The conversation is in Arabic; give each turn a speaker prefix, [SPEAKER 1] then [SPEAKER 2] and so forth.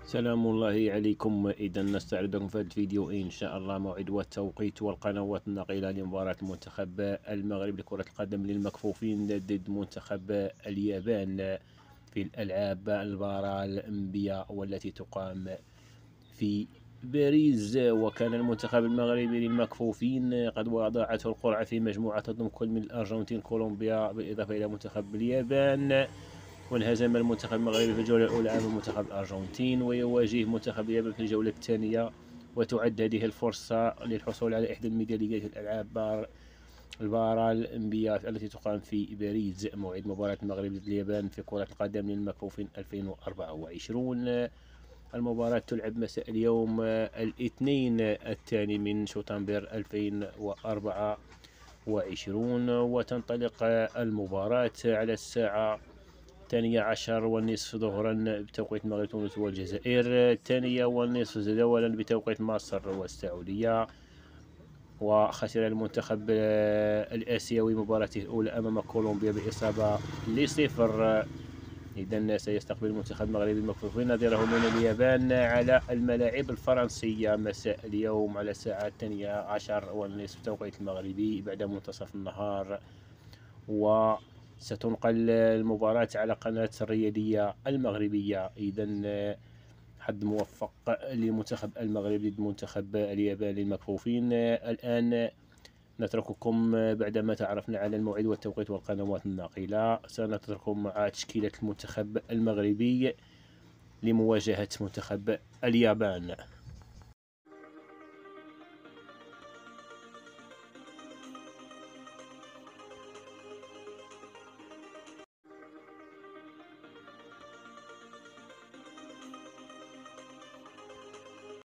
[SPEAKER 1] سلام الله عليكم. إذا نستعرض لكم في هذا الفيديو إن شاء الله موعد والتوقيت والقنوات الناقلة لمباراة المنتخب المغربي لكرة القدم للمكفوفين ضد منتخب اليابان في الألعاب البارالمبية والتي تقام في باريس. وكان المنتخب المغربي للمكفوفين قد وضعته القرعة في مجموعة تضم كل من الأرجنتين، كولومبيا، بالإضافة إلى منتخب اليابان. وانهزم المنتخب المغربي في الجولة الأولى أمام منتخب الأرجنتين، ويواجه منتخب اليابان في الجولة الثانية، وتعد هذه الفرصة للحصول على إحدى الميداليات في الألعاب البارالمبية التي تقام في باريس. موعد مباراة المغرب ضد اليابان في كرة القدم للمكفوفين 2024. المباراة تلعب مساء اليوم الاثنين الثاني من شتنبر 2024، وتنطلق المباراة على الساعة 12:30 ظهرا بتوقيت المغرب، تونس والجزائر، 2:30 جدولا بتوقيت مصر والسعودية. وخسر المنتخب الآسيوي مباراته الأولى أمام كولومبيا بإصابة ل0. إذن سيستقبل المنتخب المغربي المكفوفين نظيره من اليابان على الملاعب الفرنسية مساء اليوم على الساعة 12:30 بتوقيت المغربي بعد منتصف النهار. وستنقل المباراة على قناة الرياضية المغربية. إذن حظ موفق للمنتخب المغربي ضد منتخب اليابان للمكفوفين. الآن نترككم بعدما تعرفنا على الموعد والتوقيت والقنوات الناقلة، سنترككم مع تشكيلة المنتخب المغربي لمواجهة منتخب اليابان.